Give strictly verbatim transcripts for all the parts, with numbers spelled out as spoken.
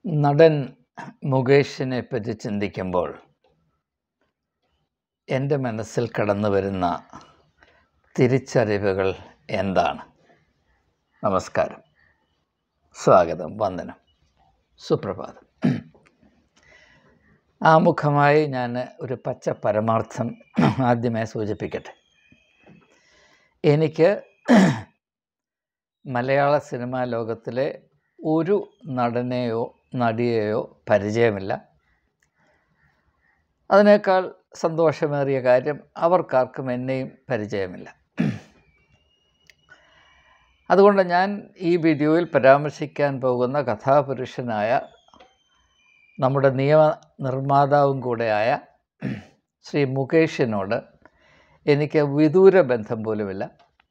നടൻ മുകേഷിനെ പറ്റി ചിന്തിക്കുമ്പോൾ എൻ്റെ മനസ്സിൽ കടന്നു വരുന്ന തിരിച്ചറിവുകൾ എന്താണ്? നമസ്കാരം, സ്വാഗതം, വന്ദനം, സുപ്രഭാതം. ആമുഖമായി ഞാൻ ഒരു പച്ച പരമാർത്ഥം ആദ്യമായി സൂചിപ്പിക്കട്ടെ. എനിക്ക് മലയാള സിനിമാ ലോകത്തിലെ ഒരു നടനെയോ നടിയെയോ പരിചയമില്ല. അതിനേക്കാൾ സന്തോഷമേറിയ കാര്യം അവർക്കാർക്കും എന്നെയും പരിചയമില്ല. അതുകൊണ്ട് ഞാൻ ഈ വീഡിയോയിൽ പരാമർശിക്കാൻ പോകുന്ന കഥാപുരുഷനായ നമ്മുടെ നിയമ നിർമ്മാതാവും കൂടെയായ ശ്രീ മുകേഷിനോട് എനിക്ക് വിദൂര ബന്ധം പോലുമില്ല.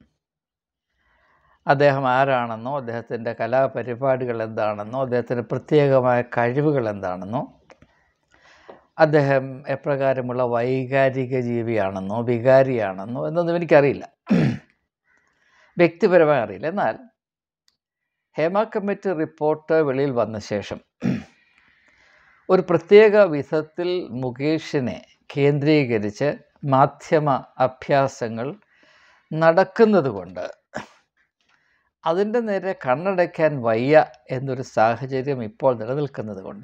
അദ്ദേഹം ആരാണെന്നോ, അദ്ദേഹത്തിൻ്റെ കലാപരിപാടികൾ എന്താണെന്നോ, അദ്ദേഹത്തിൻ്റെ പ്രത്യേകമായ കഴിവുകൾ എന്താണെന്നോ, അദ്ദേഹം എപ്രകാരമുള്ള വൈകാരിക ജീവിയാണെന്നോ വികാരിയാണെന്നോ എന്നൊന്നും എനിക്കറിയില്ല, വ്യക്തിപരമായി അറിയില്ല. എന്നാൽ ഹേമ കമ്മിറ്റി റിപ്പോർട്ട് വെളിയിൽ വന്ന ശേഷം ഒരു പ്രത്യേക വിധത്തിൽ മുകേഷിനെ കേന്ദ്രീകരിച്ച് മാധ്യമ അഭ്യാസങ്ങൾ നടക്കുന്നത് കൊണ്ട് അതിൻ്റെ നേരെ കണ്ണടയ്ക്കാൻ വയ്യ എന്നൊരു സാഹചര്യം ഇപ്പോൾ നിലനിൽക്കുന്നത് കൊണ്ട്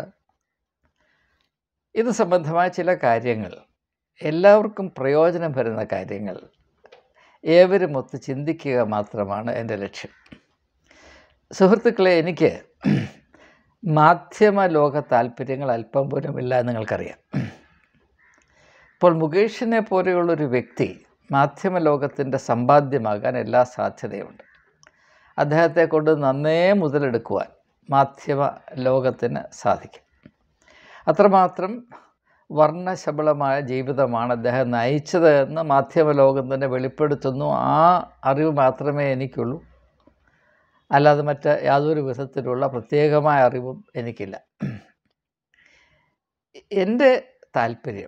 ഇത് സംബന്ധമായ ചില കാര്യങ്ങൾ, എല്ലാവർക്കും പ്രയോജനം വരുന്ന കാര്യങ്ങൾ ഏവരുമൊത്ത് ചിന്തിക്കുക മാത്രമാണ് എൻ്റെ ലക്ഷ്യം. സുഹൃത്തുക്കളെ, എനിക്ക് മാധ്യമ ലോക താല്പര്യങ്ങൾ അല്പം പോലുമില്ല എന്ന് നിങ്ങൾക്കറിയാം. ഇപ്പോൾ മുകേഷിനെ പോലെയുള്ളൊരു വ്യക്തി മാധ്യമ ലോകത്തിൻ്റെ സമ്പാദ്യമാകാൻ എല്ലാ സാധ്യതയുണ്ട്. അദ്ദേഹത്തെ കൊണ്ട് നന്നേ മുതലെടുക്കുവാൻ മാധ്യമ ലോകത്തിന് സാധിക്കും. അത്രമാത്രം വർണ്ണശബളമായ ജീവിതമാണ് അദ്ദേഹം നയിച്ചത് എന്ന് മാധ്യമ ലോകം തന്നെ വെളിപ്പെടുത്തുന്നു. ആ അറിവ് മാത്രമേ എനിക്കുള്ളൂ, അല്ലാതെ മറ്റ് യാതൊരു വിധത്തിലുള്ള പ്രത്യേകമായ അറിവും എനിക്കില്ല. എൻ്റെ താല്പര്യം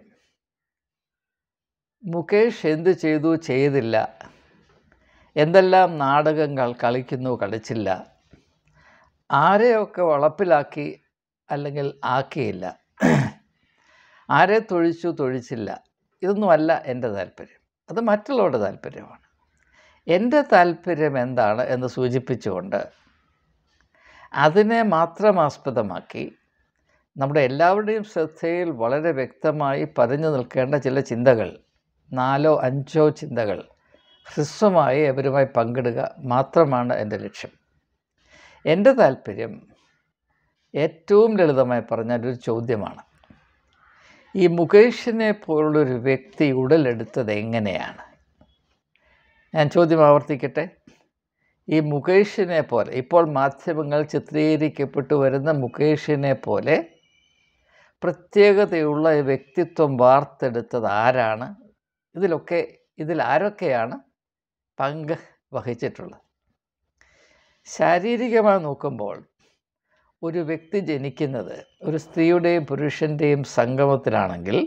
മുകേഷ് എന്ത് ചെയ്തു ചെയ്തില്ല, എന്തെല്ലാം നാടകങ്ങൾ കളിക്കുന്നു കളിച്ചില്ല, ആരെയൊക്കെ വളപ്പിലാക്കി അല്ലെങ്കിൽ ആക്കിയില്ല, ആരെ തൊഴിച്ചു തൊഴിച്ചില്ല, ഇതൊന്നുമല്ല എൻ്റെ താല്പര്യം. അത് മറ്റുള്ളവരുടെ താല്പര്യമാണ്. എൻ്റെ താല്പര്യം എന്താണ് എന്ന് സൂചിപ്പിച്ചുകൊണ്ട് അതിനെ മാത്രം ആസ്പദമാക്കി നമ്മുടെ എല്ലാവരുടെയും ശ്രദ്ധയിൽ വളരെ വ്യക്തമായി പതിഞ്ഞു നിൽക്കേണ്ട ചില ചിന്തകൾ, നാലോ അഞ്ചോ ചിന്തകൾ ഹ്രസ്വമായി അവരുമായി പങ്കിടുക മാത്രമാണ് എൻ്റെ ലക്ഷ്യം. എൻ്റെ താല്പര്യം ഏറ്റവും ലളിതമായി പറഞ്ഞാൽ ഒരു ചോദ്യമാണ്. ഈ മുകേഷിനെ പോലുള്ളൊരു വ്യക്തി ഉടലെടുത്തത് എങ്ങനെയാണ്? ഞാൻ ചോദ്യം ആവർത്തിക്കട്ടെ. ഈ മുകേഷിനെ പോലെ, ഇപ്പോൾ മാധ്യമങ്ങൾ ചിത്രീകരിക്കപ്പെട്ടു വരുന്ന മുകേഷിനെ പോലെ പ്രത്യേകതയുള്ള വ്യക്തിത്വം വാർത്തെടുത്തത് ആരാണ്? ഇതിലൊക്കെ ഇതിൽ ആരൊക്കെയാണ് പങ്ക് വഹിച്ചിട്ടുള്ളത്? ശാരീരികമായി നോക്കുമ്പോൾ ഒരു വ്യക്തി ജനിക്കുന്നത് ഒരു സ്ത്രീയുടെയും പുരുഷൻ്റെയും സംഗമത്തിലാണെങ്കിൽ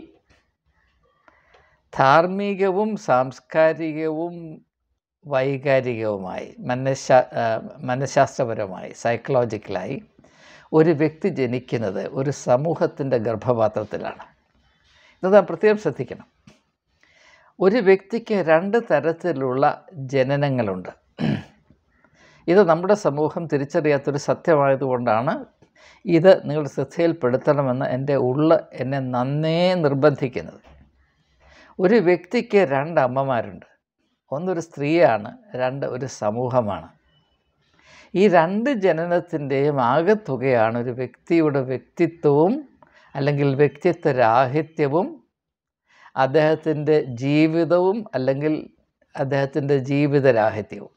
ധാർമ്മികവും സാംസ്കാരികവും വൈകാരികവുമായി മനഃശാ മനഃശാസ്ത്രപരമായി സൈക്കോളജിക്കലായി ഒരു വ്യക്തി ജനിക്കുന്നത് ഒരു സമൂഹത്തിൻ്റെ ഗർഭപാത്രത്തിലാണ്. ഇത് നാം പ്രത്യേകം ശ്രദ്ധിക്കണം. ഒരു വ്യക്തിക്ക് രണ്ട് തരത്തിലുള്ള ജനനങ്ങളുണ്ട്. ഇത് നമ്മുടെ സമൂഹം തിരിച്ചറിയാത്തൊരു സത്യമായതുകൊണ്ടാണ് ഇത് നിങ്ങളുടെ ശ്രദ്ധയിൽപ്പെടുത്തണമെന്ന് എൻ്റെ ഉള്ള് എന്നെ നന്നേ നിർബന്ധിക്കുന്നത്. ഒരു വ്യക്തിക്ക് രണ്ട് അമ്മമാരുണ്ട്. ഒന്നൊരു സ്ത്രീയാണ്, രണ്ട് ഒരു സമൂഹമാണ്. ഈ രണ്ട് ജനനത്തിൻ്റെയും ആകെത്തുകയാണ് ഒരു വ്യക്തിയുടെ വ്യക്തിത്വവും അല്ലെങ്കിൽ വ്യക്തിത്വ രാഹിത്യവും അദ്ദേഹത്തിൻ്റെ ജീവിതവും അല്ലെങ്കിൽ അദ്ദേഹത്തിൻ്റെ ജീവിതരാഹിത്യവും.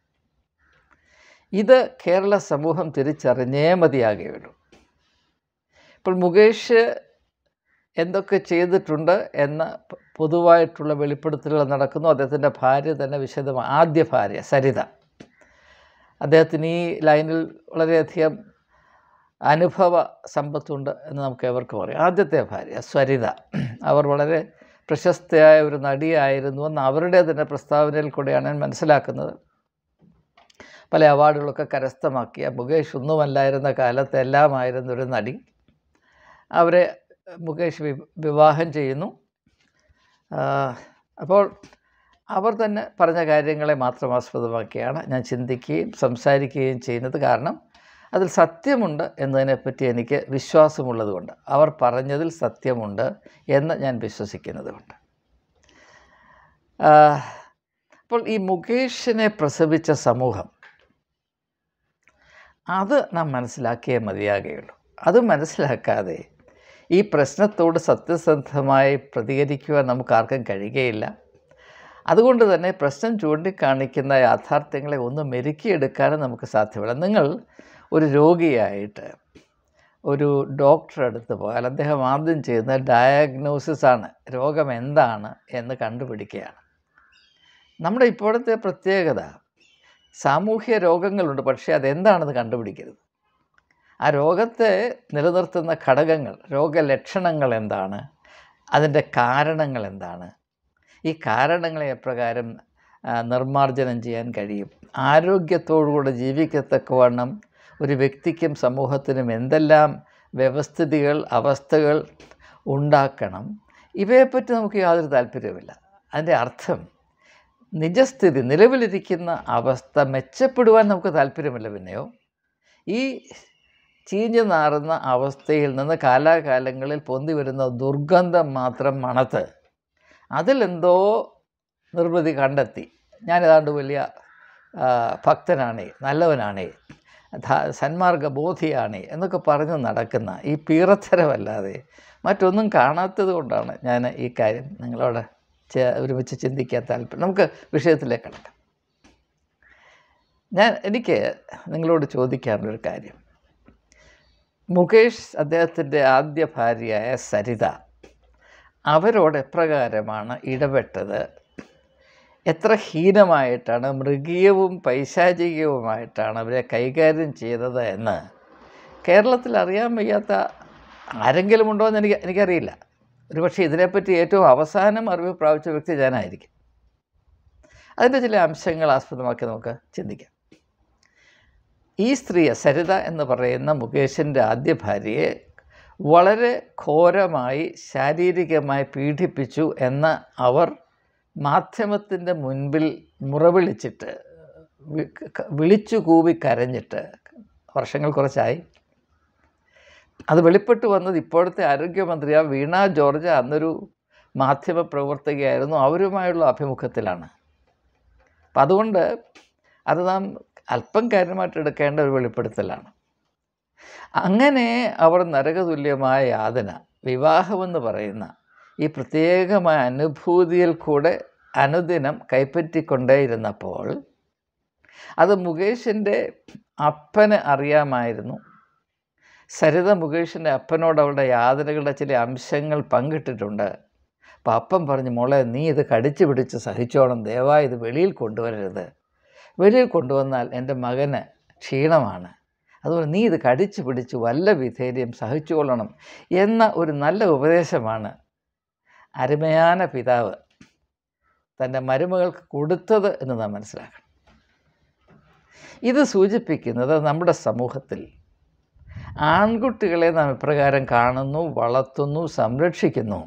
ഇത് കേരള സമൂഹം തിരിച്ചറിഞ്ഞേ മതിയാകുകയുള്ളൂ. ഇപ്പോൾ മുകേഷ് എന്തൊക്കെ ചെയ്തിട്ടുണ്ട് എന്ന പൊതുവായിട്ടുള്ള വെളിപ്പെടുത്തലുകൾ നടക്കുന്നു. അദ്ദേഹത്തിൻ്റെ ഭാര്യ തന്നെ വിശദമായി, ആദ്യ ഭാര്യ സരിത, അദ്ദേഹത്തിന് ഈ ലൈനിൽ വളരെയധികം അനുഭവ സമ്പത്തുണ്ട് എന്ന് നമുക്ക് എവർക്കും അറിയാം. ആദ്യത്തെ ഭാര്യ സരിത, അവർ വളരെ പ്രശസ്തയായ ഒരു നടിയായിരുന്നുവെന്ന് അവരുടെ തന്നെ പ്രസ്താവനയിൽ കൂടെയാണ് ഞാൻ മനസ്സിലാക്കുന്നത്. പല അവാർഡുകളൊക്കെ കരസ്ഥമാക്കിയ മുകേഷ് ഒന്നുമല്ലായിരുന്ന കാലത്ത് എല്ലാമായിരുന്നൊരു നടി. അവരെ മുകേഷ് വി വിവാഹം ചെയ്യുന്നു. അപ്പോൾ അവർ തന്നെ പറഞ്ഞ കാര്യങ്ങളെ മാത്രം ആസ്പദമാക്കിയാണ് ഞാൻ ചിന്തിക്കുകയും സംസാരിക്കുകയും ചെയ്യുന്നത്. കാരണം അതിൽ സത്യമുണ്ട് എന്നതിനെപ്പറ്റി എനിക്ക് വിശ്വാസമുള്ളതുകൊണ്ട്, അവർ പറഞ്ഞതിൽ സത്യമുണ്ട് എന്ന് ഞാൻ വിശ്വസിക്കുന്നതുകൊണ്ട്. അപ്പോൾ ഈ മുകേഷിനെ പ്രസവിച്ച സമൂഹം, അത് നാം മനസ്സിലാക്കിയേ മതിയാകുകയുള്ളൂ. അത് മനസ്സിലാക്കാതെ ഈ പ്രശ്നത്തോട് സത്യസന്ധമായി പ്രതികരിക്കുവാൻ നമുക്ക് ആർക്കും കഴിയുകയില്ല. അതുകൊണ്ട് തന്നെ പ്രശ്നം ചൂണ്ടിക്കാണിക്കുന്ന യാഥാർത്ഥ്യങ്ങളെ ഒന്ന് മെരുക്കിയെടുക്കാനും നമുക്ക് സാധ്യമല്ല. നിങ്ങൾ ഒരു രോഗിയായിട്ട് ഒരു ഡോക്ടറെ അടുത്ത് പോയാൽ അദ്ദേഹം ആദ്യം ചെയ്യുന്ന ഡയഗ്നോസിസാണ്, രോഗം എന്താണ് എന്ന് കണ്ടുപിടിക്കുകയാണ്. നമ്മുടെ ഇപ്പോഴത്തെ പ്രത്യേകത, സാമൂഹ്യ രോഗങ്ങളുണ്ട്, പക്ഷേ അതെന്താണെന്ന് കണ്ടുപിടിക്കരുത്. ആ രോഗത്തെ നിലനിർത്തുന്ന ഘടകങ്ങൾ, രോഗലക്ഷണങ്ങൾ എന്താണ്, അതിൻ്റെ കാരണങ്ങൾ എന്താണ്, ഈ കാരണങ്ങളെ എപ്രകാരം നിർമ്മാർജ്ജനം ചെയ്യാൻ കഴിയും, ആരോഗ്യത്തോടുകൂടെ ജീവിക്കത്തക്കവണ്ണം ഒരു വ്യക്തിക്കും സമൂഹത്തിനും എന്തെല്ലാം വ്യവസ്ഥിതികൾ അവസ്ഥകൾ ഉണ്ടാക്കണം, ഇവയെപ്പറ്റി നമുക്ക് യാതൊരു താല്പര്യവുമില്ല. അതിൻ്റെ അർത്ഥം നിജസ്ഥിതി, നിലവിലിരിക്കുന്ന അവസ്ഥ മെച്ചപ്പെടുവാൻ നമുക്ക് താല്പര്യമില്ല. പിന്നെയോ ഈ ചീഞ്ഞു നാറുന്ന അവസ്ഥയിൽ നിന്ന് കാലാകാലങ്ങളിൽ പൊന്തി വരുന്ന ദുർഗന്ധം മാത്രം മണത്ത് അതിലെന്തോ നിർവൃതി കണ്ടെത്തി, ഞാനേതാണ്ട് വലിയ ഭക്തനാണേ, നല്ലവനാണേ, സന്മാർഗബോധിയാണേ എന്നൊക്കെ പറഞ്ഞ് നടക്കുന്ന ഈ പീറത്തരമല്ലാതെ മറ്റൊന്നും കാണാത്തത് കൊണ്ടാണ് ഞാൻ ഈ കാര്യം നിങ്ങളോട് ഒരുമിച്ച് ചിന്തിക്കാൻ താല്പര്യം. നമുക്ക് വിഷയത്തിലേക്ക് കടക്കാം. ഞാൻ എനിക്ക് നിങ്ങളോട് ചോദിക്കാനുള്ളൊരു കാര്യം, മുകേഷ് അദ്ദേഹത്തിൻ്റെ ആദ്യ ഭാര്യയായ സരിത അവരോട് എപ്രകാരമാണ് ഇടപെട്ടത്, എത്ര ഹീനമായിട്ടാണ്, മൃഗീയവും പൈശാചികവുമായിട്ടാണ് അവരെ കൈകാര്യം ചെയ്തത് എന്ന് കേരളത്തിൽ അറിയാൻ വയ്യാത്ത ആരെങ്കിലും ഉണ്ടോ എന്ന് എനിക്ക് എനിക്കറിയില്ല. ഒരുപക്ഷെ ഇതിനെപ്പറ്റി ഏറ്റവും അവസാനം അറിവ് പ്രാപിച്ച വ്യക്തി ഞാനായിരിക്കും. അതിൻ്റെ ചില അംശങ്ങൾ ആസ്പദമാക്കി നമുക്ക് ചിന്തിക്കാം. ഈ സ്ത്രീയെ, സരിത എന്ന് പറയുന്ന മുകേഷിൻ്റെ ആദ്യ ഭാര്യയെ വളരെ ഘോരമായി ശാരീരികമായി പീഡിപ്പിച്ചു എന്ന് അവർ മാധ്യമത്തിൻ്റെ മുൻപിൽ മുറവിളിച്ചിട്ട്, വിളിച്ചു കൂവി കരഞ്ഞിട്ട് വർഷങ്ങൾ കുറച്ചായി. അത് വെളിപ്പെട്ട് വന്നത് ഇപ്പോഴത്തെ ആരോഗ്യമന്ത്രിയായ വീണ ജോർജ് അന്നൊരു മാധ്യമ പ്രവർത്തകയായിരുന്നു, അവരുമായുള്ള അഭിമുഖത്തിലാണ്. അപ്പം അതുകൊണ്ട് അത് നാം അല്പം കാര്യമായിട്ട് എടുക്കേണ്ട ഒരു വെളിപ്പെടുത്തലാണ്. അങ്ങനെ അവർ നരകതുല്യമായ യാതന, വിവാഹമെന്ന് പറയുന്ന ഈ പ്രത്യേകമായ അനുഭൂതിയിൽ കൂടെ അനുദിനം കൈപ്പറ്റിക്കൊണ്ടേയിരുന്നപ്പോൾ അത് മുകേഷിൻ്റെ അപ്പന് അറിയാമായിരുന്നു. സരിത മുകേഷിൻ്റെ അപ്പനോട് അവളുടെ യാതനകളുടെ ചില അംശങ്ങൾ പങ്കിട്ടിട്ടുണ്ട്. അപ്പം അപ്പൻ പറഞ്ഞു, മോളെ നീ ഇത് കടിച്ചു പിടിച്ച് സഹിച്ചോണം, ദയവായി ഇത് വെളിയിൽ കൊണ്ടുവരരുത്, വെളിയിൽ കൊണ്ടുവന്നാൽ എൻ്റെ മകന് ക്ഷീണമാണ്, അതുകൊണ്ട് നീ ഇത് കടിച്ചു പിടിച്ച് വല്ല വിധേര്യം സഹിച്ചുകൊള്ളണം എന്ന ഒരു നല്ല ഉപദേശമാണ് അരുമയാന പിതാവ് തൻ്റെ മരുമകൾക്ക് കൊടുത്തത് എന്ന് നാം മനസ്സിലാക്കണം. ഇത് സൂചിപ്പിക്കുന്നത് നമ്മുടെ സമൂഹത്തിൽ ആൺകുട്ടികളെ നാം ഇപ്രകാരം കാണുന്നു, വളർത്തുന്നു, സംരക്ഷിക്കുന്നു.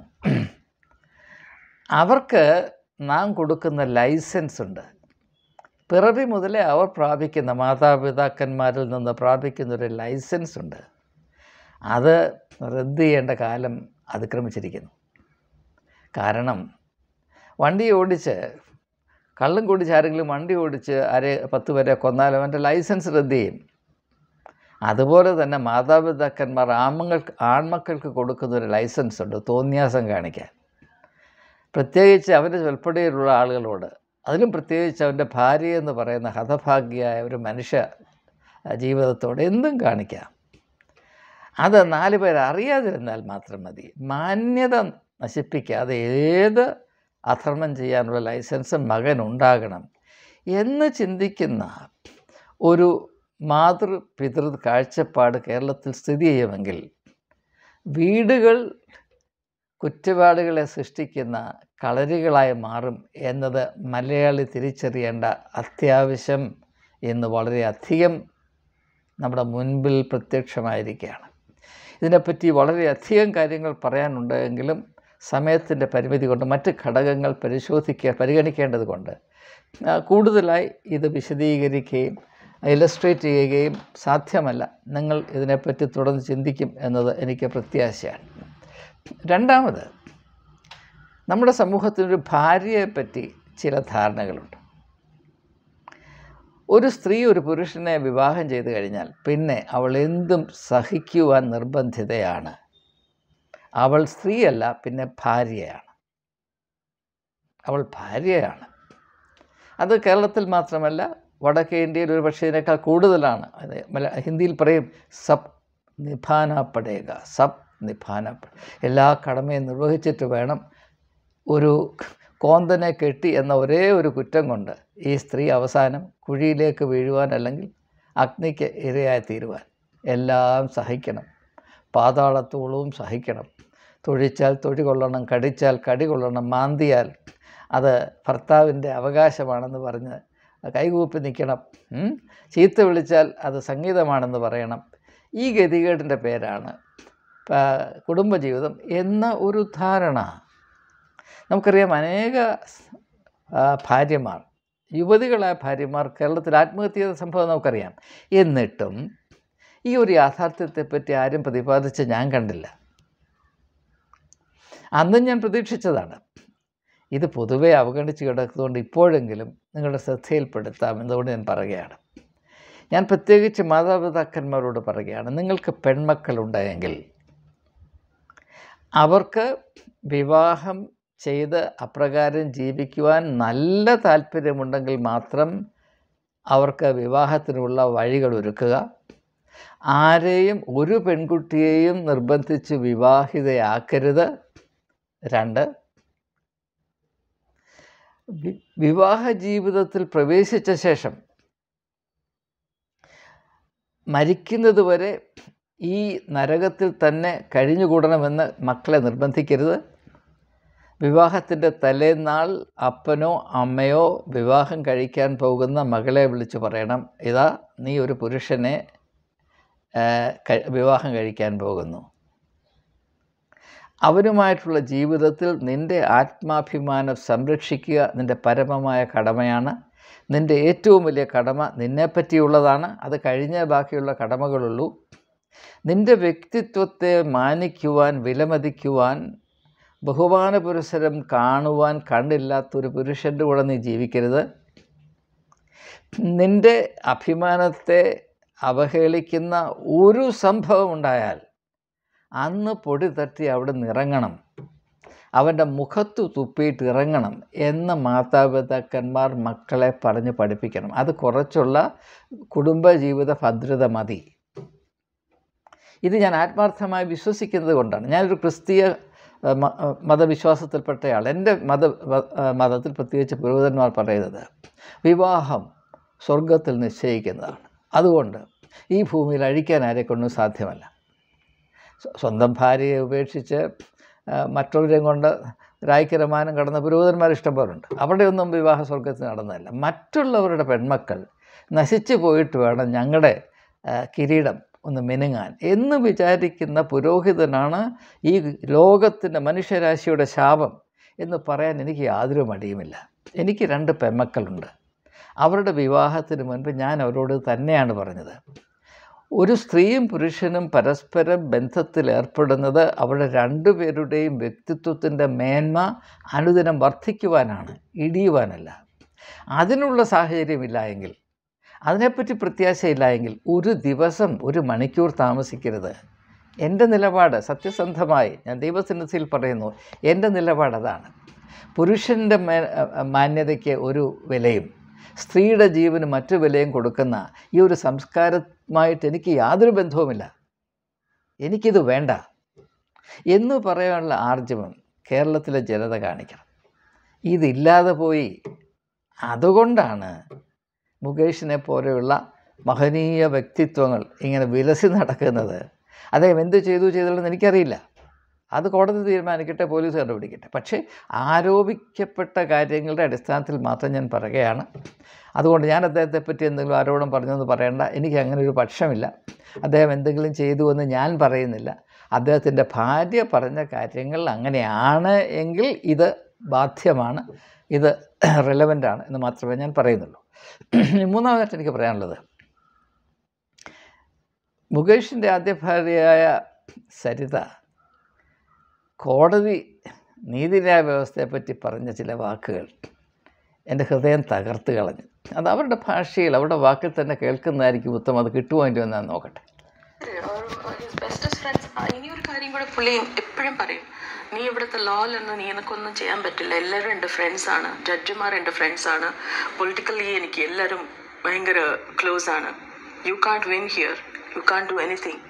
അവർക്ക് നാം കൊടുക്കുന്ന ലൈസൻസ് ഉണ്ട്. പിറവി മുതലേ അവർ പ്രാപിക്കുന്ന, മാതാപിതാക്കന്മാരിൽ നിന്ന് പ്രാപിക്കുന്നൊരു ലൈസൻസ് ഉണ്ട്. അത് റദ്ദ് ചെയ്യേണ്ട കാലം അതിക്രമിച്ചിരിക്കുന്നു. കാരണം വണ്ടി ഓടിച്ച്, കള്ളും കുടിച്ച് ആരെങ്കിലും വണ്ടി ഓടിച്ച് ആരെ പത്ത് പേരെ കൊന്നാലും അവൻ്റെ ലൈസൻസ് റദ്ദ് ചെയ്യും. അതുപോലെ തന്നെ മാതാപിതാക്കന്മാർ ആമങ്ങൾക്ക് ആൺമക്കൾക്ക് കൊടുക്കുന്നൊരു ലൈസൻസ് ഉണ്ട് തോന്നിയാസം കാണിക്കാൻ. പ്രത്യേകിച്ച് അവൻ്റെ ചൊൽപ്പടിയിലുള്ള ആളുകളോട്, അതിലും പ്രത്യേകിച്ച് അവൻ്റെ ഭാര്യ എന്ന് പറയുന്ന ഹതഭാഗ്യയായ ഒരു മനുഷ്യ ജീവിതത്തോട് എന്തും കാണിക്കാം. അത് നാല് പേർ അറിയാതിരുന്നാൽ മാത്രം മതി. മാന്യത നശിപ്പിക്കാതെ ഏത് അധർമ്മം ചെയ്യാനുള്ള ലൈസൻസ് മകനുണ്ടാകണം എന്ന് ചിന്തിക്കുന്ന ഒരു മാതൃ പിതൃ കാഴ്ചപ്പാട് കേരളത്തിൽ സ്ഥിതി ചെയ്യുമെങ്കിൽ വീടുകൾ കുറ്റവാളികളെ സൃഷ്ടിക്കുന്ന കളരികളായി മാറും എന്നത് മലയാളി തിരിച്ചറിയേണ്ട അത്യാവശ്യം ഇന്ന് വളരെയധികം നമ്മുടെ മുൻപിൽ പ്രത്യക്ഷമായിരിക്കുകയാണ്. ഇതിനെപ്പറ്റി വളരെയധികം കാര്യങ്ങൾ പറയാനുണ്ട് എങ്കിലും സമയത്തിൻ്റെ പരിമിതി കൊണ്ട് മറ്റ് ഘടകങ്ങൾ പരിശോധിക്കുക പരിഗണിക്കേണ്ടത് കൊണ്ട് കൂടുതലായി ഇത് വിശദീകരിക്കുകയും ഇലസ്ട്രേറ്റ് ചെയ്യുകയും സാധ്യമല്ല. നിങ്ങൾ ഇതിനെപ്പറ്റി തുടർന്ന് ചിന്തിക്കും എന്നത് എനിക്ക് പ്രത്യാശയാണ്. രണ്ടാമത്, നമ്മുടെ സമൂഹത്തിനൊരു ഭാര്യയെപ്പറ്റി ചില ധാരണകളുണ്ട്. ഒരു സ്ത്രീ ഒരു പുരുഷനെ വിവാഹം ചെയ്തു കഴിഞ്ഞാൽ പിന്നെ അവൾ എന്തും സഹിക്കുവാൻ നിർബന്ധിതയാണ്. അവൾ സ്ത്രീയല്ല, പിന്നെ ഭാര്യയാണ്. അവൾ ഭാര്യയാണ്. അത് കേരളത്തിൽ മാത്രമല്ല, വടക്കേ ഇന്ത്യയിൽ ഒരു പക്ഷേ ഇതിനേക്കാൾ കൂടുതലാണ്. അത് ഹിന്ദിയിൽ പറയും സബ് നിഭാന പടേക, സബ് നിഭാന പട. എല്ലാ കടമയും നിർവഹിച്ചിട്ട് വേണം. ഒരു കോന്തനെ കെട്ടി എന്ന ഒരേ ഒരു കുറ്റം കൊണ്ട് ഈ സ്ത്രീ അവസാനം കുഴിയിലേക്ക് വീഴുവാൻ അല്ലെങ്കിൽ അഗ്നിക്ക് ഇരയായി തീരുവാൻ എല്ലാം സഹിക്കണം. പാതാളത്തോളവും സഹിക്കണം. തൊഴിച്ചാൽ തൊഴി കൊള്ളണം, കടിച്ചാൽ കടി കൊള്ളണം, മാന്തിയാൽ അത് ഭർത്താവിൻ്റെ അവകാശമാണെന്ന് പറഞ്ഞ് കൈകൂപ്പി നിൽക്കണം. ചീത്ത വിളിച്ചാൽ അത് സംഗീതമാണെന്ന് പറയണം. ഈ ഗതികേടിൻ്റെ പേരാണ് കുടുംബജീവിതം എന്ന ഒരു ധാരണ. നമുക്കറിയാം, അനേക ഭാര്യമാർ, യുവതികളായ ഭാര്യമാർ കേരളത്തിൽ ആത്മഹത്യ ചെയ്ത സംഭവം നമുക്കറിയാം. എന്നിട്ടും ഈ ഒരു യാഥാർത്ഥ്യത്തെപ്പറ്റി ആരും പ്രതിപാദിച്ച് ഞാൻ കണ്ടില്ല. അന്നും ഞാൻ പ്രതീക്ഷിച്ചതാണ്. ഇത് പൊതുവെ അവഗണിച്ച് കിടക്കുന്നതുകൊണ്ട് ഇപ്പോഴെങ്കിലും നിങ്ങളുടെ ശ്രദ്ധയിൽപ്പെടുത്താം എന്നതുകൊണ്ട് ഞാൻ പറയുകയാണ്. ഞാൻ പ്രത്യേകിച്ച് മാതാപിതാക്കന്മാരോട് പറയുകയാണ്, നിങ്ങൾക്ക് പെൺമക്കളുണ്ടായെങ്കിൽ അവർക്ക് വിവാഹം ചെയ്ത് അപ്രകാരം ജീവിക്കുവാൻ നല്ല താല്പര്യമുണ്ടെങ്കിൽ മാത്രം അവർക്ക് വിവാഹത്തിനുള്ള വഴികൾ ഒരുക്കുക. ആരെയും ഒരു പെൺകുട്ടിയെയും നിർബന്ധിച്ച് വിവാഹിതയാക്കരുത്. രണ്ട്, വിവാഹ ജീവിതത്തിൽ പ്രവേശിച്ച ശേഷം മരിക്കുന്നത് വരെ ഈ നരകത്തിൽ തന്നെ കഴിഞ്ഞുകൂടണമെന്ന് മക്കളെ നിർബന്ധിക്കരുത്. വിവാഹത്തിൻ്റെ തലേന്നാൾ അപ്പനോ അമ്മയോ വിവാഹം കഴിക്കാൻ പോകുന്ന മകളെ വിളിച്ച് പറയണം, ഇതാ നീ ഒരു പുരുഷനെ വിവാഹം കഴിക്കാൻ പോകുന്നു. അവനുമായിട്ടുള്ള ജീവിതത്തിൽ നിൻ്റെ ആത്മാഭിമാനം സംരക്ഷിക്കുക നിൻ്റെ പരമമായ കടമയാണ്. നിൻ്റെ ഏറ്റവും വലിയ കടമ നിന്നെപ്പറ്റിയുള്ളതാണ്. അത് കഴിഞ്ഞേ ബാക്കിയുള്ള കടമകളുള്ളൂ. നിൻ്റെ വ്യക്തിത്വത്തെ മാനിക്കുവാൻ, വിലമതിക്കുവാൻ, ബഹുമാന പുരസ്സരം കാണുവാൻ കണ്ണില്ലാത്തൊരു പുരുഷൻ്റെ കൂടെ നീ ജീവിക്കരുത്. നിൻ്റെ അഭിമാനത്തെ അവഹേളിക്കുന്ന ഒരു സംഭവം ഉണ്ടായാൽ അന്ന് പൊടി തട്ടി അവിടെ നിറങ്ങണം, അവൻ്റെ മുഖത്ത് തുപ്പിയിട്ട് ഇറങ്ങണം എന്ന് മാതാപിതാക്കന്മാർ മക്കളെ പറഞ്ഞ് പഠിപ്പിക്കണം. അത് കുറച്ചുള്ള കുടുംബജീവിത ഭദ്രത മതി. ഇത് ഞാൻ ആത്മാർത്ഥമായി വിശ്വസിക്കുന്നത് കൊണ്ടാണ്. ഞാനൊരു ക്രിസ്തീയ മതവിശ്വാസത്തിൽപ്പെട്ടയാൾ. എൻ്റെ മത മതത്തിൽ പ്രത്യേകിച്ച് പുരോഹിതന്മാർ പറയുന്നത് വിവാഹം സ്വർഗത്തിൽ നിശ്ചയിക്കുന്നതാണ്. അതുകൊണ്ട് ഈ ഭൂമിയിൽ അഴിക്കാൻ ആരെക്കൊണ്ടും സാധ്യമല്ല. സ്വന്തം ഭാര്യയെ ഉപേക്ഷിച്ച് മറ്റവരെയും കൊണ്ട് രായ്ക്കരമാനം കടന്ന പുരോഹിതന്മാർ ഇഷ്ടംപോലുണ്ട്. അവിടെയൊന്നും വിവാഹ സ്വർഗത്തിൽ നടന്നതല്ല. മറ്റുള്ളവരുടെ പെൺമക്കൾ നശിച്ചു പോയിട്ട് വേണം ഞങ്ങളുടെ കിരീടം ഒന്ന് മിനുങ്ങാൻ എന്ന് വിചാരിക്കുന്ന പുരോഹിതനാണ് ഈ ലോകത്തിൻ്റെ മനുഷ്യരാശിയുടെ ശാപം എന്ന് പറയാൻ എനിക്ക് യാതൊരു മടിയുമില്ല. എനിക്ക് രണ്ട് പെൺമക്കളുണ്ട്. അവരുടെ വിവാഹത്തിന് മുൻപ് ഞാൻ അവരോട് തന്നെയാണ് പറഞ്ഞത്, ഒരു സ്ത്രീയും പുരുഷനും പരസ്പരം ബന്ധത്തിൽ ഏർപ്പെടുന്നത് അവരുടെ രണ്ടുപേരുടെയും വ്യക്തിത്വത്തിൻ്റെ മേന്മ അനുദിനം വർദ്ധിക്കുവാനാണ്, ഇടിയുവാനല്ല. അതിനുള്ള സാഹചര്യമില്ല എങ്കിൽ, അതിനെപ്പറ്റി പ്രത്യാശയില്ല എങ്കിൽ ഒരു ദിവസം ഒരു മണിക്കൂർ താമസിക്കരുത്. എൻ്റെ നിലപാട് സത്യസന്ധമായി ഞാൻ ദൈവസന്നിധിയിൽ പറയുന്നു, എൻ്റെ നിലപാട് അതാണ്. പുരുഷൻ്റെ മാന്യതയ്ക്ക് ഒരു വിലയും സ്ത്രീയുടെ ജീവന് മറ്റു വിലയും കൊടുക്കുന്ന ഈ ഒരു സംസ്കാരമായിട്ട് എനിക്ക് യാതൊരു ബന്ധവുമില്ല. എനിക്കിത് വേണ്ട എന്ന് പറയാനുള്ള ആർജവം കേരളത്തിലെ ജനത കാണിക്കണം. ഇതില്ലാതെ പോയി. അതുകൊണ്ടാണ് മുകേഷിനെ പോലെയുള്ള മഹനീയ വ്യക്തിത്വങ്ങൾ ഇങ്ങനെ വിലസി നടക്കുന്നത്. അദ്ദേഹം എന്ത് ചെയ്തു ചെയ്തതെന്ന് എനിക്കറിയില്ല. അത് കോടതി തീരുമാനിക്കട്ടെ, പോലീസ് കണ്ടുപിടിക്കട്ടെ. പക്ഷേ ആരോപിക്കപ്പെട്ട കാര്യങ്ങളുടെ അടിസ്ഥാനത്തിൽ മാത്രം ഞാൻ പറയുകയാണ്. അതുകൊണ്ട് ഞാൻ അദ്ദേഹത്തെപ്പറ്റി എന്തെങ്കിലും ആരോപണം പറഞ്ഞെന്ന് പറയേണ്ട. എനിക്ക് അങ്ങനെ ഒരു പക്ഷമില്ല. അദ്ദേഹം എന്തെങ്കിലും ചെയ്തു എന്ന് ഞാൻ പറയുന്നില്ല. അദ്ദേഹത്തിൻ്റെ ഭാര്യ പറഞ്ഞ കാര്യങ്ങൾ അങ്ങനെയാണ് എങ്കിൽ ഇത് ബാധ്യമാണ്, ഇത് റെലവൻ്റാണ് എന്ന് മാത്രമേ ഞാൻ പറയുന്നുള്ളൂ. മൂന്നാമതായിട്ട് എനിക്ക് പറയാനുള്ളത്, മുകേഷിൻ്റെ ആദ്യ ഭാര്യയായ സരിത കോടതി നീതിന്യായ വ്യവസ്ഥയെപ്പറ്റി പറഞ്ഞ ചില വാക്കുകൾ എൻ്റെ ഹൃദയം തകർത്ത് കളഞ്ഞു. അത് അവരുടെ ഭാഷയിൽ അവരുടെ വാക്കിൽ തന്നെ കേൾക്കുന്നതായിരിക്കും ഉത്തമം. അത് കിട്ടുമോ ഇല്ലയോ എന്ന് നോക്കട്ടെ. ഇനിയൊരു കാര്യം കൂടെ പുള്ളി എപ്പോഴും പറയും, നീ ഇവിടുത്തെ ലോയിലൊന്നും നീ എനിക്കൊന്നും ചെയ്യാൻ പറ്റില്ല, എല്ലാവരും എൻ്റെ ഫ്രണ്ട്സാണ്, ജഡ്ജിമാർ എൻ്റെ ഫ്രണ്ട്സാണ്, പൊളിറ്റിക്കലി എനിക്ക് എല്ലാവരും ഭയങ്കര ക്ലോസ് ആണ്, you can't win here, you can't do anything.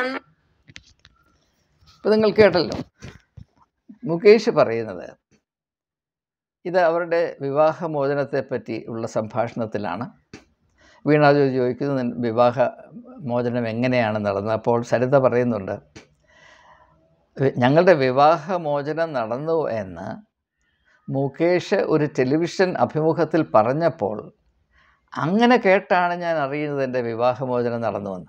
ഇപ്പോൾ നിങ്ങൾ കേട്ടല്ലോ മുകേഷ് പറയുന്നത്. ഇത് അവരുടെ വിവാഹമോചനത്തെപ്പറ്റി ഉള്ള സംഭാഷണത്തിലാണ്. വീണ ജോർജ് ചോദിക്കുന്നത് വിവാഹ മോചനം എങ്ങനെയാണ് നടന്നത്. അപ്പോൾ സരിത പറയുന്നുണ്ട്, ഞങ്ങളുടെ വിവാഹമോചനം നടന്നു എന്ന് മുകേഷ് ഒരു ടെലിവിഷൻ അഭിമുഖത്തിൽ പറഞ്ഞപ്പോൾ അങ്ങനെ കേട്ടാണ് ഞാൻ അറിയുന്നത് എൻ്റെ വിവാഹമോചനം നടന്നുവെന്ന്.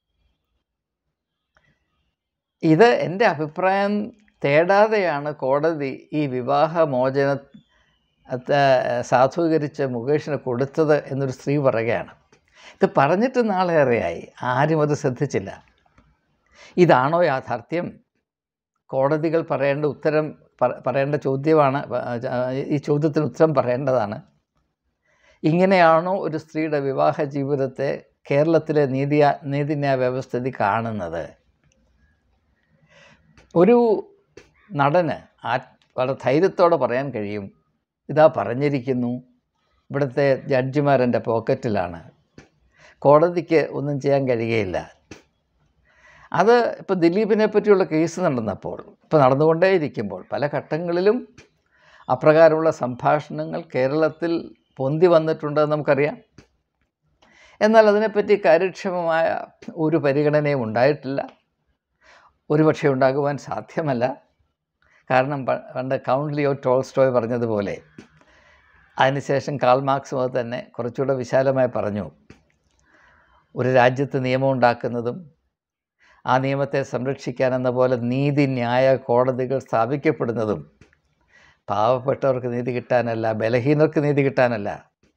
ഇത് എൻ്റെ അഭിപ്രായം തേടാതെയാണ് കോടതി ഈ വിവാഹമോചന സാധൂകരിച്ച് മുകേഷിന് കൊടുത്തത് എന്നൊരു സ്ത്രീ പറയുകയാണ്. ഇത് പറഞ്ഞിട്ട് നാളേറെയായി, ആരും അത് ശ്രദ്ധിച്ചില്ല. ഇതാണോ യാഥാർത്ഥ്യം? കോടതികൾ പറയേണ്ട ഉത്തരം പറയേണ്ട ചോദ്യമാണ്. ഈ ചോദ്യത്തിന് ഉത്തരം പറയേണ്ടതാണ്. ഇങ്ങനെയാണോ ഒരു സ്ത്രീയുടെ വിവാഹ ജീവിതത്തെ കേരളത്തിലെ നീതി നീതിന്യായ വ്യവസ്ഥിതി കാണുന്നത്? ഒരു നടന് ആ വളരെ ധൈര്യത്തോടെ പറയാൻ കഴിയും, ഇതാ പറഞ്ഞിരിക്കുന്നു, ഇവിടുത്തെ ജഡ്ജിമാരെൻ്റെ പോക്കറ്റിലാണ്, കോടതിക്ക് ഒന്നും ചെയ്യാൻ കഴിയുകയില്ല. അത് ഇപ്പോൾ ദിലീപിനെ പറ്റിയുള്ള കേസ് നടന്നപ്പോൾ, ഇപ്പോൾ നടന്നുകൊണ്ടേയിരിക്കുമ്പോൾ പല ഘട്ടങ്ങളിലും അപ്രകാരമുള്ള സംഭാഷണങ്ങൾ കേരളത്തിൽ പൊന്തി വന്നിട്ടുണ്ടെന്ന് നമുക്കറിയാം. എന്നാൽ അതിനെപ്പറ്റി കാര്യക്ഷമമായ ഒരു പരിഗണനയും ഉണ്ടായിട്ടില്ല. ഒരുപക്ഷെ ഉണ്ടാകുവാൻ സാധ്യമല്ല. കാരണം പണ്ട് കൗണ്ട് ലിയോ ടോൾസ്റ്റോയ് പറഞ്ഞതുപോലെ, അതിനുശേഷം കാൾ മാർക്സും അത് തന്നെ കുറച്ചുകൂടെ വിശാലമായി പറഞ്ഞു, ഒരു രാജ്യത്ത് നിയമം ഉണ്ടാക്കുന്നതും ആ നിയമത്തെ സംരക്ഷിക്കാനെന്ന പോലെ നീതിന്യായ കോടതികൾ സ്ഥാപിക്കപ്പെടുന്നതും പാവപ്പെട്ടവർക്ക് നീതി കിട്ടാനല്ല, ബലഹീനർക്ക് നീതി കിട്ടാനല്ല,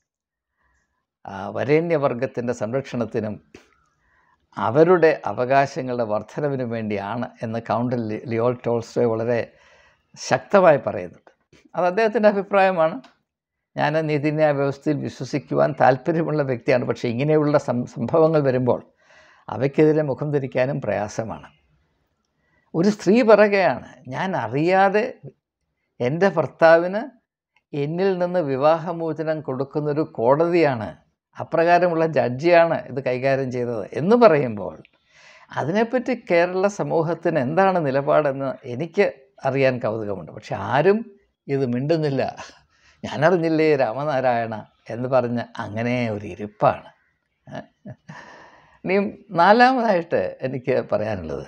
വരേണ്യവർഗത്തിൻ്റെ സംരക്ഷണത്തിനും അവരുടെ അവകാശങ്ങളുടെ വർധനവിനും വേണ്ടിയാണ് എന്ന് കൗണ്ട് ലിയോ ടോൾസ്റ്റോയ് വളരെ ശക്തമായി പറയുന്നുണ്ട്. അത് അദ്ദേഹത്തിൻ്റെ അഭിപ്രായമാണ്. ഞാൻ നീതിന്യായ വ്യവസ്ഥയിൽ വിശ്വസിക്കുവാൻ താല്പര്യമുള്ള വ്യക്തിയാണ്. പക്ഷേ ഇങ്ങനെയുള്ള സംഭവങ്ങൾ വരുമ്പോൾ അവയ്ക്കെതിരെ മുഖം ധരിക്കാനും പ്രയാസമാണ്. ഒരു സ്ത്രീ പറയുകയാണ്, ഞാൻ അറിയാതെ എൻ്റെ ഭർത്താവിന് എന്നിൽ നിന്ന് വിവാഹമോചനം കൊടുക്കുന്നൊരു കോടതിയാണ്, അപ്രകാരമുള്ള ജഡ്ജിയാണ് ഇത് കൈകാര്യം ചെയ്തത് എന്ന് പറയുമ്പോൾ അതിനെപ്പറ്റി കേരള സമൂഹത്തിന് എന്താണ് നിലപാടെന്ന് എനിക്ക് അറിയാൻ കൗതുകമുണ്ട്. പക്ഷെ ആരും ഇത് മിണ്ടുന്നില്ല. ഞാനറിഞ്ഞില്ലേ രാമനാരായണ എന്ന് പറഞ്ഞ് അങ്ങനെ ഒരു ഇരിപ്പാണ്. ഇനിയും നാലാമതായിട്ട് എനിക്ക് പറയാനുള്ളത്,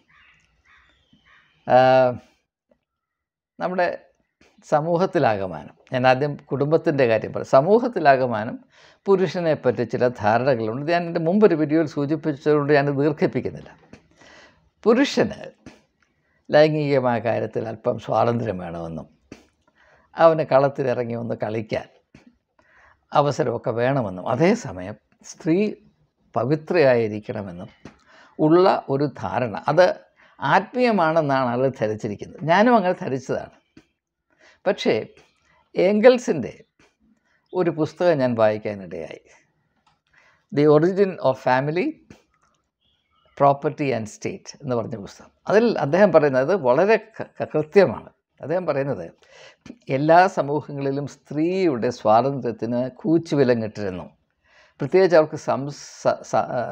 നമ്മുടെ സമൂഹത്തിലാകമാനം, ഞാൻ ആദ്യം കുടുംബത്തിൻ്റെ കാര്യം പറയും, സമൂഹത്തിലാകമാനം പുരുഷനെപ്പറ്റി ചില ധാരണകളുണ്ട്. ഞാൻ എൻ്റെ മുമ്പൊരു വീഡിയോയിൽ സൂചിപ്പിച്ചതുകൊണ്ട് ഞാൻ ദീർഘിപ്പിക്കുന്നില്ല. പുരുഷന് ലൈംഗികമായ കാര്യത്തിൽ അല്പം സ്വാതന്ത്ര്യം വേണമെന്നും അവന് കളത്തിലിറങ്ങി ഒന്ന് കളിക്കാൻ അവസരമൊക്കെ വേണമെന്നും അതേസമയം സ്ത്രീ പവിത്രയായിരിക്കണമെന്നും ഉള്ള ഒരു ധാരണ, അത് ആത്മീയമാണെന്നാണ് ആളുകൾ ധരിച്ചിരിക്കുന്നത്. ഞാനും അങ്ങനെ ധരിച്ചതാണ്. പക്ഷേ ഏംഗൽസിൻ്റെ ഒരു പുസ്തകം ഞാൻ വായിക്കാനിടയായി, the origin of family, property and state എന്ന് പറഞ്ഞ പുസ്തകം. അതിൽ അദ്ദേഹം പറയുന്നത് വളരെ കൃത്യമാണ്. അദ്ദേഹം പറയുന്നത് എല്ലാ സമൂഹങ്ങളിലും സ്ത്രീയുടെ സ്വാതന്ത്ര്യത്തിന് കൂച്ചുവിലങ്ങിട്ടിരുന്നു. പ്രത്യേകിച്ച് അവർക്ക് സംസ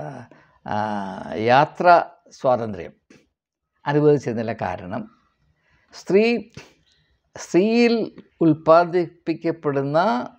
യാത്രാ സ്വാതന്ത്ര്യം അനുവദിച്ചിരുന്നില്ല. കാരണം സ്ത്രീ സ്ത്രീയിൽ ഉൽപ്പാദിപ്പിക്കപ്പെടുന്ന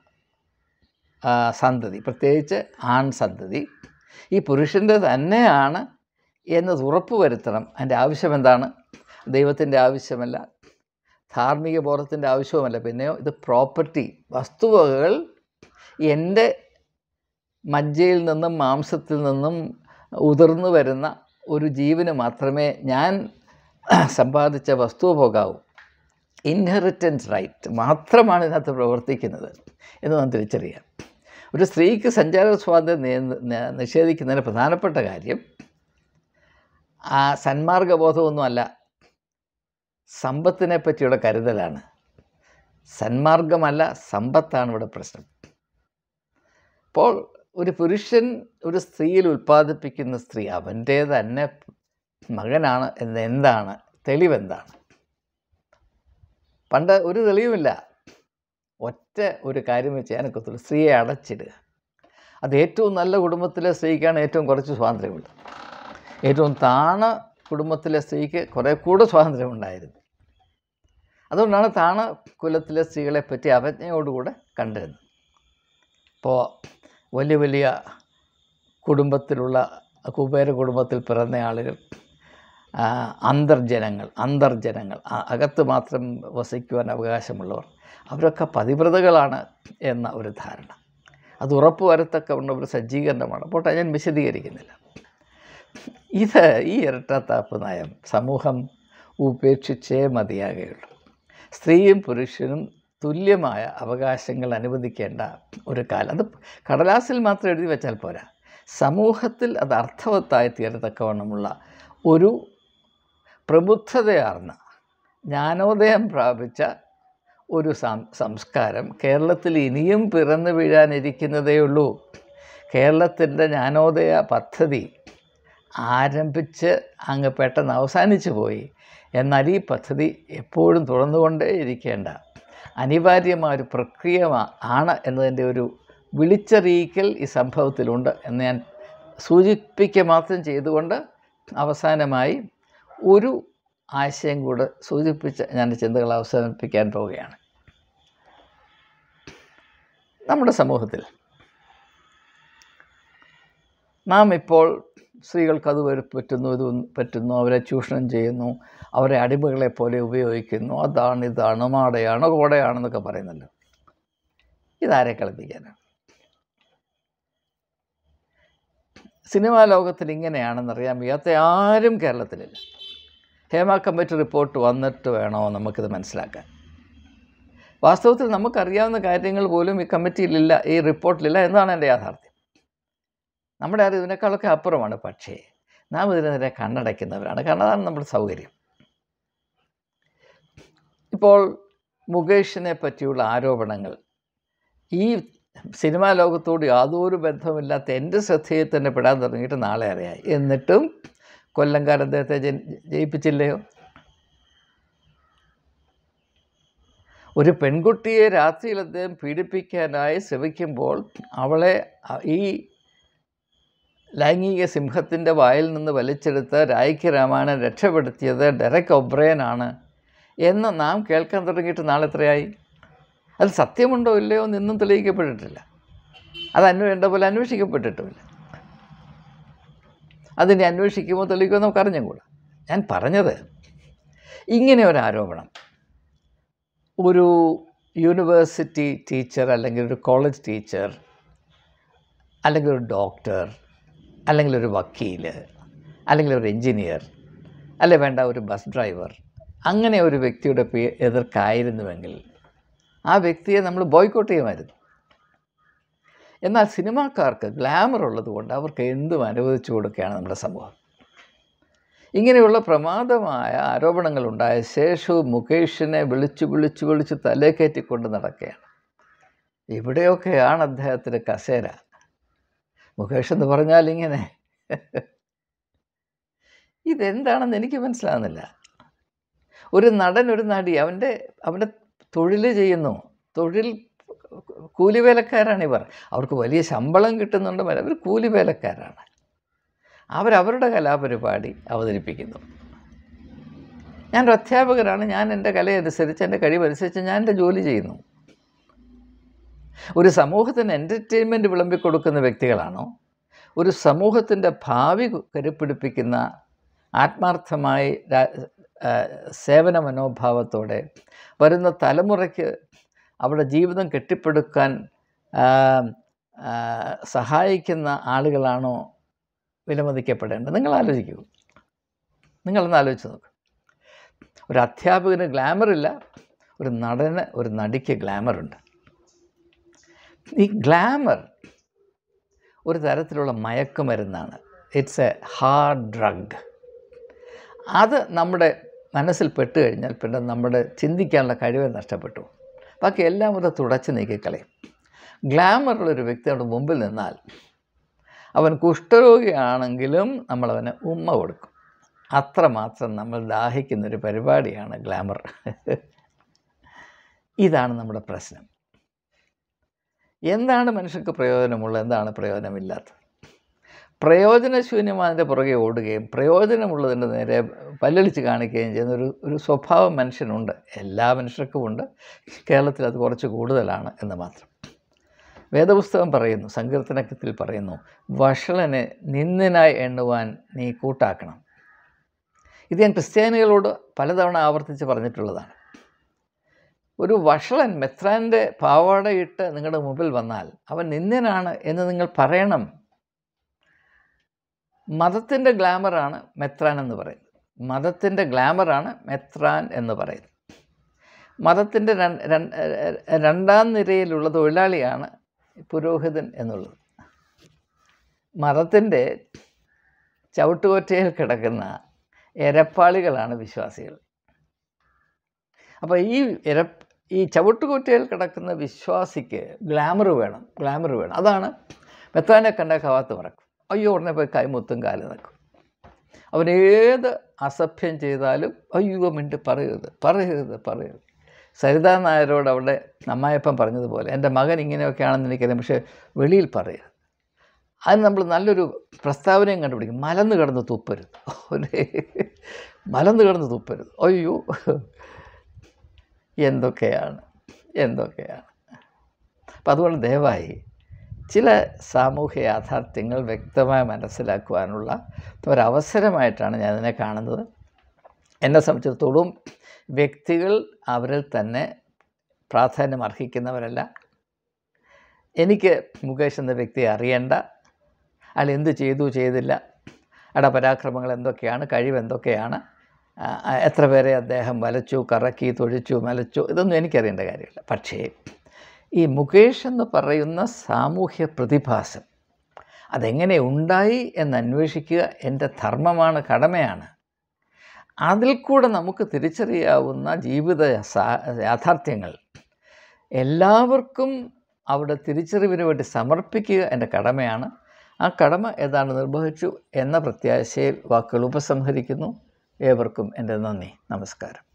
സന്തതി, പ്രത്യേകിച്ച് ആൺ സന്തതി, ഈ പുരുഷൻ്റെ തന്നെയാണ് എന്നത് ഉറപ്പ് വരുത്തണം. അതിൻ്റെ ആവശ്യം എന്താണ്? ദൈവത്തിൻ്റെ ആവശ്യമല്ല, ധാർമ്മിക ബോധത്തിൻ്റെ ആവശ്യവുമല്ല. പിന്നെയോ ഇത് പ്രോപ്പർട്ടി, വസ്തുവകകൾ എൻ്റെ മജ്ജയിൽ നിന്നും മാംസത്തിൽ നിന്നും ഉതിർന്നു വരുന്ന ഒരു ജീവന് മാത്രമേ ഞാൻ സമ്പാദിച്ച വസ്തു പോകാവൂ. ഇൻഹെറിറ്റൻസ് റൈറ്റ് മാത്രമാണ് ഇതിനകത്ത് പ്രവർത്തിക്കുന്നത് എന്ന് നാം തിരിച്ചറിയാം. ഒരു സ്ത്രീക്ക് സഞ്ചാര സ്വാതന്ത്ര്യം നിഷേധിക്കുന്നതിന് പ്രധാനപ്പെട്ട കാര്യം ആ സന്മാർഗബോധമൊന്നുമല്ല, സമ്പത്തിനെ പറ്റിയുള്ള കരുതലാണ്. സന്മാർഗമല്ല, സമ്പത്താണ് ഇവിടെ പ്രശ്നം. അപ്പോൾ ഒരു പുരുഷൻ ഒരു സ്ത്രീയിൽ ഉൽപ്പാദിപ്പിക്കുന്ന സ്ത്രീ അവൻ്റെ തന്നെ മകനാണ് എന്ന് എന്താണ് തെളിവെന്താണ്? പണ്ട് ഒരു തെളിവുമില്ല. ഒറ്റ ഒരു കാര്യം ചെയ്യാനൊക്കത്തുള്ളൂ, സ്ത്രീയെ അടച്ചിടുക. അത് ഏറ്റവും നല്ല കുടുംബത്തിലെ സ്ത്രീക്കാണ് ഏറ്റവും കുറച്ച് സ്വാതന്ത്ര്യമുള്ളത്. ഏറ്റവും താണ കുടുംബത്തിലെ സ്ത്രീക്ക് കുറേ കൂടെ സ്വാതന്ത്ര്യമുണ്ടായിരുന്നു. അതുകൊണ്ടാണ് താണ കുലത്തിലെ സ്ത്രീകളെ പറ്റി അവജ്ഞയോടുകൂടെ കണ്ടിരുന്നത്. ഇപ്പോൾ വലിയ വലിയ കുടുംബത്തിലുള്ള കുബേര കുടുംബത്തിൽ പിറന്ന ആളുകൾ, അന്തർജനങ്ങൾ അന്തർജനങ്ങൾ അകത്ത് മാത്രം വസിക്കുവാൻ അവകാശമുള്ളവർ, അവരൊക്കെ പതിവ്രതകളാണ് എന്ന ഒരു ധാരണ, അത് ഉറപ്പ് വരത്തക്ക ഒരു സജ്ജീകരണമാണ്. അപ്പോൾ ഞാൻ വിശദീകരിക്കുന്നില്ല. ഇത് ഈ ഇരട്ടത്താപ്പ് നയം സമൂഹം ഉപേക്ഷിച്ചേ മതിയാകുകയുള്ളൂ. സ്ത്രീയും പുരുഷനും തുല്യമായ അവകാശങ്ങൾ അനുവദിക്കേണ്ട ഒരു കാലം. അത് കടലാസിൽ മാത്രം എഴുതി വെച്ചാൽ പോരാ, സമൂഹത്തിൽ അത് അർത്ഥവത്തായി തീരത്തക്കവണ്ണമുള്ള ഒരു പ്രബുദ്ധതയാർന്ന ജ്ഞാനോദയം പ്രാപിച്ച ഒരു സംസ്കാരം കേരളത്തിൽ ഇനിയും പിറന്നു വീഴാനിരിക്കുന്നതേ ഉള്ളൂ. കേരളത്തിൻ്റെ ജ്ഞാനോദയ പദ്ധതി ആരംഭിച്ച് അങ്ങ് പെട്ടെന്ന് അവസാനിച്ചു പോയി. എന്നാൽ ഈ പദ്ധതി എപ്പോഴും തുറന്നുകൊണ്ടേ ഇരിക്കേണ്ട അനിവാര്യമായൊരു പ്രക്രിയ ആണ് എന്നതിൻ്റെ ഒരു വിളിച്ചറിയിക്കൽ ഈ സംഭവത്തിലുണ്ട് എന്ന് ഞാൻ സൂചിപ്പിക്കുക മാത്രം ചെയ്തുകൊണ്ട് അവസാനമായി ഒരു ആശയം കൂടെ സൂചിപ്പിച്ച് ഞാൻ ചിന്തകൾ അവസാനിപ്പിക്കാൻ പോവുകയാണ്. നമ്മുടെ സമൂഹത്തിൽ നാം ഇപ്പോൾ സ്ത്രീകൾക്ക് അത് പറ്റുന്നു, ഇത് പറ്റുന്നു, അവരെ ചൂഷണം ചെയ്യുന്നു, അവരെ അടിമകളെ പോലെ ഉപയോഗിക്കുന്നു, അതാണ് ഇതാണ് മാടയാണ് കോടയാണെന്നൊക്കെ പറയുന്നല്ലോ. ഇതാരെ കളിപ്പിക്കാനാണ്? സിനിമാ ലോകത്തിൽ ഇങ്ങനെയാണെന്നറിയാൻ വയ്യാത്ത ആരും കേരളത്തിലില്ല. ഹേമ കമ്മിറ്റി റിപ്പോർട്ട് വന്നിട്ട് വേണോ നമുക്കിത് മനസ്സിലാക്കാൻ? വാസ്തവത്തിൽ നമുക്കറിയാവുന്ന കാര്യങ്ങൾ പോലും ഈ കമ്മിറ്റിയിലില്ല, ഈ റിപ്പോർട്ടിലില്ല എന്നാണ് എൻ്റെ യാഥാർത്ഥ്യം. നമ്മുടെ അറിവ് ഇതിനേക്കാളൊക്കെ അപ്പുറമാണ്. പക്ഷേ നാം ഇതിനെതിരെ കണ്ണടയ്ക്കുന്നവരാണ്. കാരണം അതാണ് നമ്മുടെ സൗകര്യം. ഇപ്പോൾ മുകേഷിനെ പറ്റിയുള്ള ആരോപണങ്ങൾ ഈ സിനിമാ ലോകത്തോട് യാതൊരു ബന്ധമില്ലാത്ത എൻ്റെ ശ്രദ്ധയിൽ തന്നെ പെടാൻ തുടങ്ങിയിട്ട് നാളെ അറിയായി. എന്നിട്ടും കൊല്ലംകാർ അദ്ദേഹത്തെ ജയിപ്പിച്ചില്ലയോ? ഒരു പെൺകുട്ടിയെ രാത്രിയിൽ അദ്ദേഹം പീഡിപ്പിക്കാനായി ശ്രമിക്കുമ്പോൾ അവളെ ഈ ലൈംഗിക സിംഹത്തിൻ്റെ വായിൽ നിന്ന് വലിച്ചെടുത്ത് രായ്ക്ക് രാമായണൻ രക്ഷപ്പെടുത്തിയത് ഡെറക് ഒബ്രയനാണ് എന്ന് നാം കേൾക്കാൻ തുടങ്ങിയിട്ട് നാളെ എത്രയായി? അത് സത്യമുണ്ടോ ഇല്ലയോ എന്നൊന്നും തെളിയിക്കപ്പെട്ടിട്ടില്ല. അത് അന്വേഷേണ്ട പോലെ അന്വേഷിക്കപ്പെട്ടിട്ടുമില്ല. അതിനെ അന്വേഷിക്കുമ്പോൾ തെളിയിക്കുമോ നമുക്ക് അറിഞ്ഞുകൂടാ. ഞാൻ പറഞ്ഞത്, ഇങ്ങനെ ഒരു ആരോപണം ഒരു യൂണിവേഴ്സിറ്റി ടീച്ചർ അല്ലെങ്കിൽ ഒരു കോളേജ് ടീച്ചർ അല്ലെങ്കിൽ ഒരു ഡോക്ടർ അല്ലെങ്കിൽ ഒരു വക്കീൽ അല്ലെങ്കിൽ ഒരു എൻജിനീയർ അല്ലെ വേണ്ട ഒരു ബസ് ഡ്രൈവർ, അങ്ങനെ ഒരു വ്യക്തിയുടെ എതിർക്കായിരുന്നുവെങ്കിൽ ആ വ്യക്തിയെ നമ്മൾ ബോയ്ക്കോട്ട് ചെയ്യുമായിരുന്നു. എന്നാൽ സിനിമാക്കാർക്ക് ഗ്ലാമർ ഉള്ളതുകൊണ്ട് അവർക്ക് എന്തും അനുവദിച്ചു കൊടുക്കുകയാണ് നമ്മുടെ സമൂഹം. ഇങ്ങനെയുള്ള പ്രമാദമായ ആരോപണങ്ങൾ ഉണ്ടായ ശേഷവും മുകേഷിനെ വിളിച്ചു വിളിച്ചു വിളിച്ച് തലേക്കയറ്റിക്കൊണ്ട് നടക്കുകയാണ്. ഇവിടെയൊക്കെയാണ് അദ്ദേഹത്തിൻ്റെ കസേര. മുകേഷ് എന്ന് പറഞ്ഞാൽ ഇങ്ങനെ ഇതെന്താണെന്ന് എനിക്ക് മനസ്സിലാകുന്നില്ല. ഒരു നടൻ ഒരു നടി അവൻ്റെ അവൻ്റെ തൊഴിൽ ചെയ്യുന്നു, തൊഴിൽ കൂലിവേലക്കാരാണ് ഇവർ. അവർക്ക് വലിയ ശമ്പളം കിട്ടുന്നുണ്ട്, അവർ കൂലിവേലക്കാരാണ്. അവരവരുടെ കലാപരിപാടി അവതരിപ്പിക്കുന്നു. ഞാനൊരു അധ്യാപകനാണ്, ഞാൻ എൻ്റെ കലയനുസരിച്ച് എൻ്റെ കഴിവനുസരിച്ച് ഞാൻ എൻ്റെ ജോലി ചെയ്യുന്നു. ഒരു സമൂഹത്തിന് എൻ്റർടൈൻമെൻറ്റ് വിളമ്പിക്കൊടുക്കുന്ന വ്യക്തികളാണോ ഒരു സമൂഹത്തിൻ്റെ ഭാവി കരുപ്പിടിപ്പിക്കുന്ന ആത്മാർത്ഥമായി സേവന മനോഭാവത്തോടെ വരുന്ന തലമുറയ്ക്ക് അവരുടെ ജീവിതം കെട്ടിപ്പടുക്കാൻ സഹായിക്കുന്ന ആളുകളാണോ വിലമതിക്കപ്പെടേണ്ടത്? നിങ്ങൾ ആലോചിക്കൂ, നിങ്ങളൊന്ന് ആലോചിച്ച് നോക്ക്. ഒരു അധ്യാപകന് ഗ്ലാമറില്ല, ഒരു നടന് ഒരു നടിക്ക് ഗ്ലാമറുണ്ട്. ഈ ഗ്ലാമർ ഒരു തരത്തിലുള്ള മയക്കുമരുന്നാണ്. It's a hard drug. അത് നമ്മുടെ മനസ്സിൽ പെട്ട് കഴിഞ്ഞാൽ പിന്നെ നമ്മുടെ ചിന്തിക്കാനുള്ള കഴിവ് നഷ്ടപ്പെട്ടു. ബാക്കി എല്ലാം അത് തുടച്ച് നീക്കിക്കളയും. ഗ്ലാമറുള്ളൊരു വ്യക്തി അവിടെ മുമ്പിൽ നിന്നാൽ അവൻ കുഷ്ഠരോഗിയാണെങ്കിലും നമ്മളവന് ഉമ്മ കൊടുക്കും. അത്രമാത്രം നമ്മൾ ദാഹിക്കുന്നൊരു പരിപാടിയാണ് ഗ്ലാമർ. ഇതാണ് നമ്മുടെ പ്രശ്നം. എന്താണ് മനുഷ്യർക്ക് പ്രയോജനമുള്ളത്, എന്താണ് പ്രയോജനമില്ലാത്തത്? പ്രയോജനശൂന്യമാതിൻ്റെ പുറകെ ഓടുകയും പ്രയോജനമുള്ളതിൻ്റെ നേരെ പല്ലളിച്ച് കാണിക്കുകയും ചെയ്യുന്ന ഒരു ഒരു സ്വഭാവം മനുഷ്യനുണ്ട്. എല്ലാ മനുഷ്യർക്കും ഉണ്ട്. കേരളത്തിൽ അത് കുറച്ച് കൂടുതലാണ് എന്ന് മാത്രം. വേദപുസ്തകം പറയുന്നു, സങ്കീർത്തനത്തിൽ പറയുന്നു, വഷളനെ നിന്ദനായി എണ്ണുവാൻ നീ കൂട്ടാക്കണം. ഇത് ഞാൻ ക്രിസ്ത്യാനികളോട് പലതവണ ആവർത്തിച്ച് പറഞ്ഞിട്ടുള്ളതാണ്. ഒരു വഷളൻ മെത്രാൻ്റെ പാവാടയിട്ട് നിങ്ങളുടെ മുമ്പിൽ വന്നാൽ അവൻ നിന്ദ്യനാണ് എന്ന് നിങ്ങൾ പറയണം. മതത്തിൻ്റെ ഗ്ലാമറാണ് മെത്രാൻ എന്ന് പറയുന്നത്. മതത്തിൻ്റെ ഗ്ലാമറാണ് മെത്രാൻ എന്ന് പറയുന്നത്. മതത്തിൻ്റെ രണ്ടാം നിരയിലുള്ള തൊഴിലാളിയാണ് പുരോഹിതൻ എന്നുള്ളത്. മതത്തിൻ്റെ ചവിട്ടുകൊറ്റയിൽ കിടക്കുന്ന എരപ്പാളികളാണ് വിശ്വാസികൾ. അപ്പോൾ ഈ എര ഈ ചവിട്ടുകൊറ്റയിൽ കിടക്കുന്ന വിശ്വാസിക്ക് ഗ്ലാമർ വേണം, ഗ്ലാമർ വേണം. അതാണ് മെത്രാനെ കണ്ട കവാത്ത് മറക്കും. അയ്യോ, ഉടനെ പോയി കൈമുത്തും കാല് നിൽക്കും. അവനേത് അസഭ്യം ചെയ്താലും അയ്യോ മിണ്ടി പറയരുത്, പറയരുത്, പറയരുത്. സരിതാ നായരോട് അവിടെ അമ്മായപ്പൻ പറഞ്ഞതുപോലെ, എൻ്റെ മകൻ ഇങ്ങനെയൊക്കെയാണെന്ന് എനിക്കറിയാം, പക്ഷേ വെളിയിൽ പറയരുത്. അതിന് നമ്മൾ നല്ലൊരു പ്രസ്താവനയും കണ്ടുപിടിക്കും. മലന്ന് കിടന്ന് തുപ്പരുത്, ഒരേ മലന്ന് കിടന്ന് തുപ്പരുത്. അയ്യോ, എന്തൊക്കെയാണ് എന്തൊക്കെയാണ് അപ്പം അതുകൊണ്ട് ദയവായി ചില സാമൂഹ്യ യാഥാർത്ഥ്യങ്ങൾ വ്യക്തമായി മനസ്സിലാക്കുവാനുള്ള ഒരവസരമായിട്ടാണ് ഞാനിതിനെ കാണുന്നത്. എന്നെ സംബന്ധിച്ചിടത്തോളം വ്യക്തികൾ അവരിൽ തന്നെ പ്രാധാന്യം അർഹിക്കുന്നവരല്ല. എനിക്ക് മുകേഷ് എന്ന വ്യക്തിയെ അറിയണ്ട, അയാൾ എന്ത് ചെയ്തു ചെയ്തില്ല, അയാളുടെ പരാക്രമങ്ങൾ എന്തൊക്കെയാണ്, കഴിവ് എന്തൊക്കെയാണ്, എത്ര പേരെ അദ്ദേഹം വലച്ചു, കറക്കി, തൊഴിച്ചു, മലച്ചു, ഇതൊന്നും എനിക്കറിയേണ്ട കാര്യമില്ല. പക്ഷേ ഈ മുകേഷ് എന്ന് പറയുന്ന സാമൂഹ്യ പ്രതിഭാസം അതെങ്ങനെ ഉണ്ടായി എന്നന്വേഷിക്കുക എൻ്റെ ധർമ്മമാണ്, കടമയാണ്. അതിൽ കൂടെ നമുക്ക് തിരിച്ചറിയാവുന്ന ജീവിത യാഥാർത്ഥ്യങ്ങൾ എല്ലാവർക്കും അവിടെ തിരിച്ചറിവിന് വേണ്ടി സമർപ്പിക്കുക എൻ്റെ കടമയാണ്. ആ കടമ ഏതാണ്ട് നിർവഹിച്ചു എന്ന പ്രത്യാശയിൽ വാക്കുകൾ ഉപസംഹരിക്കുന്നു. ഏവർക്കും എൻ്റെ നന്ദി, നമസ്കാരം.